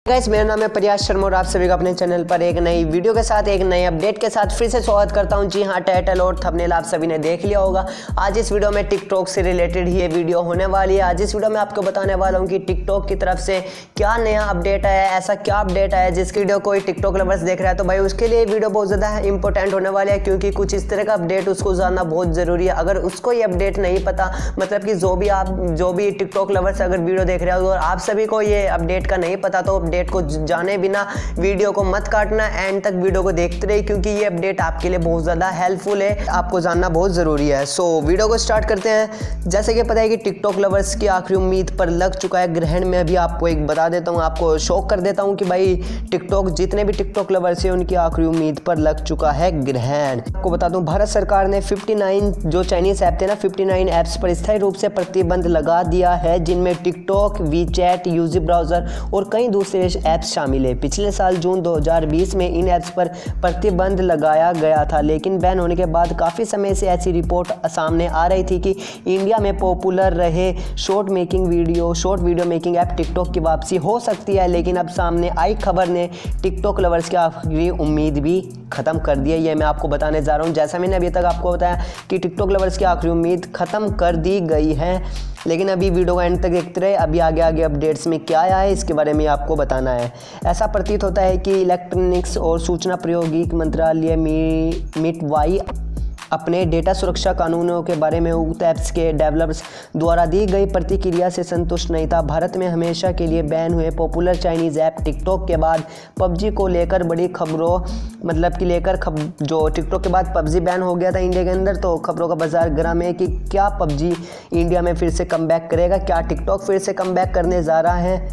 Guys, मेरा नाम है प्रयास शर्मा और आप सभी का अपने चैनल पर एक नई वीडियो के साथ एक नए अपडेट के साथ फिर से स्वागत करता हूं। जी हां, टाइटल और थंबनेल आप सभी ने देख लिया होगा। आज इस वीडियो में टिकटॉक से रिलेटेड ही ये वीडियो होने वाली है। आज इस वीडियो में आपको बताने वाला हूं कि टिकटॉक की तरफ से क्या नया अपडेट आया है, ऐसा क्या अपडेट आया है जिसकी वीडियो कोई टिकटॉक लवर्स देख रहा है तो भाई उसके लिए वीडियो बहुत ज़्यादा इंपॉर्टेंट होने वाली है, क्योंकि कुछ इस तरह का अपडेट उसको जानना बहुत ज़रूरी है। अगर उसको ये अपडेट नहीं पता, मतलब कि जो भी टिकटॉक लवर्स अगर वीडियो देख रहे हो और आप सभी को ये अपडेट का नहीं पता, तो अपडेट को जाने बिना वीडियो को मत काटना, एंड तक वीडियो को देखते रहिए, क्योंकि ये अपडेट आपके लिए बहुत ज़्यादा हेल्पफुल है, आपको जानना बहुत ज़रूरी है। सो वीडियो को स्टार्ट करते हैं। जैसे कि पता है कि टिकटॉक लवर्स की आखिरी उम्मीद पर लग चुका है ग्रहण। में अभी आपको एक बता देता हूँ, आपको शौक कर देता हूँ कि भाई टिकटॉक जितने भी टिकटॉक लवर्स हैं उनकी आखिरी उम्मीद पर लग चुका है ग्रहण। आपको बता दूँ, भारत सरकार ने 59 जो चाइनीज़ ऐप थे ना, 59 ऐप्स पर स्थायी रूप से प्रतिबंध लगा दिया है, जिनमें टिकटॉक, वीचैट, यूजी ब्राउज़र और कई दूसरे ऐप्स शामिल है। पिछले साल जून 2020 में इन ऐप्स पर प्रतिबंध लगाया गया था, लेकिन बैन होने के बाद काफ़ी समय से ऐसी रिपोर्ट सामने आ रही थी कि इंडिया में पॉपुलर रहे short video making app TikTok की वापसी हो सकती है। लेकिन अब सामने आई खबर ने टिकटॉक लवर्स की आखिरी उम्मीद भी ख़त्म कर दी है। ये मैं आपको बताने जा रहा हूँ। जैसा मैंने अभी तक आपको बताया कि टिकटॉक लवर्स की आखिरी उम्मीद ख़त्म कर दी गई है, लेकिन अभी वीडियो को एंड तक देखते रहे। अभी आगे अपडेट्स में क्या आया है इसके बारे में आपको बताना है। ऐसा प्रतीत होता है कि इलेक्ट्रॉनिक्स और सूचना प्रौद्योगिकी मंत्रालय MITI अपने डेटा सुरक्षा कानूनों के बारे में उक्त ऐप्स के डेवलपर्स द्वारा दी गई प्रतिक्रिया से संतुष्ट नहीं था। भारत में हमेशा के लिए बैन हुए पॉपुलर चाइनीज़ ऐप टिकटॉक के बाद पबजी को लेकर बड़ी खबरों जो टिकटॉक के बाद पबजी बैन हो गया था इंडिया के अंदर, तो खबरों का बाजार गर्म है कि क्या पबजी इंडिया में फिर से कमबैक करेगा, क्या टिकटॉक फिर से कमबैक करने जा रहा है।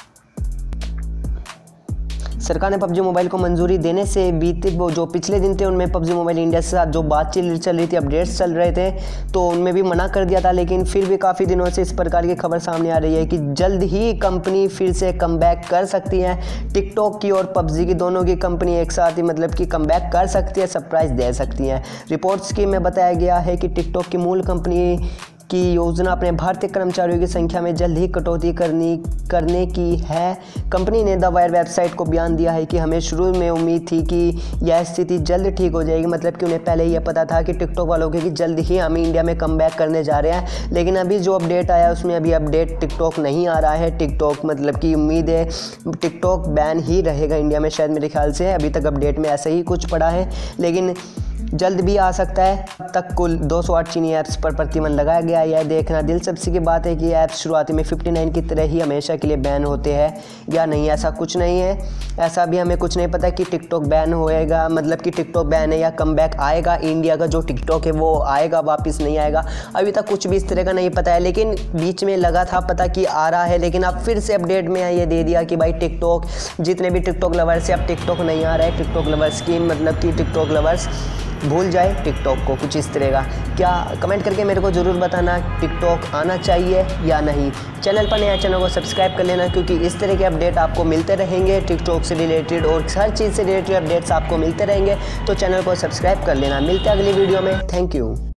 सरकार ने पबजी मोबाइल को मंजूरी देने से जो पिछले दिन थे उनमें पबजी मोबाइल इंडिया के साथ जो बातचीत चल रही थी, अपडेट्स चल रहे थे, तो उनमें भी मना कर दिया था। लेकिन फिर भी काफ़ी दिनों से इस प्रकार की खबर सामने आ रही है कि जल्द ही कंपनी फिर से कमबैक कर सकती है। टिकटॉक की और पबजी की दोनों की कंपनी एक साथ ही मतलब कि कमबैक कर सकती है, सरप्राइज़ दे सकती हैं। रिपोर्ट्स की में बताया गया है कि टिकटॉक की मूल कंपनी की योजना अपने भारतीय कर्मचारियों की संख्या में जल्द ही कटौती करने की है। कंपनी ने द वायर वेबसाइट को बयान दिया है कि हमें शुरू में उम्मीद थी कि यह स्थिति जल्द ठीक हो जाएगी, मतलब कि उन्हें पहले ही यह पता था कि टिकटॉक वालों के कि जल्द ही हम इंडिया में कमबैक करने जा रहे हैं। लेकिन अभी जो अपडेट आया उसमें अभी अपडेट टिकटॉक नहीं आ रहा है। टिकटॉक मतलब कि उम्मीद है टिकटॉक बैन ही रहेगा इंडिया में, शायद मेरे ख्याल से। अभी तक अपडेट में ऐसा ही कुछ पड़ा है, लेकिन जल्द भी आ सकता है। अब तक कुल 208 चीनी ऐप्स पर प्रतिबंध लगाया गया है। यह देखना दिलचस्पी की बात है कि ऐप्स शुरुआती में 59 की तरह ही हमेशा के लिए बैन होते हैं या नहीं, ऐसा कुछ नहीं है। ऐसा भी हमें कुछ नहीं पता कि टिकटॉक बैन होएगा, मतलब कि टिकटॉक बैन है या कमबैक आएगा इंडिया का जो टिकटॉक है वो आएगा, वापस नहीं आएगा। अभी तक कुछ भी इस तरह का नहीं पता है, लेकिन बीच में लगा था पता कि आ रहा है, लेकिन अब फिर से अपडेट में ये दे दिया कि भाई टिकटॉक जितने भी टिकटॉक लवर्स है अब टिकटॉक नहीं आ रहा है। टिकटॉक लवर्स की मतलब कि टिकटॉक लवर्स भूल जाए टिकटॉक को, कुछ इस तरह का। क्या कमेंट करके मेरे को ज़रूर बताना टिकटॉक आना चाहिए या नहीं। चैनल पर नया, चैनल को सब्सक्राइब कर लेना, क्योंकि इस तरह के अपडेट आपको मिलते रहेंगे टिकटॉक से रिलेटेड और हर चीज़ से रिलेटेड अपडेट्स आपको मिलते रहेंगे। तो चैनल को सब्सक्राइब कर लेना। मिलते हैं अगली वीडियो में। Thank you.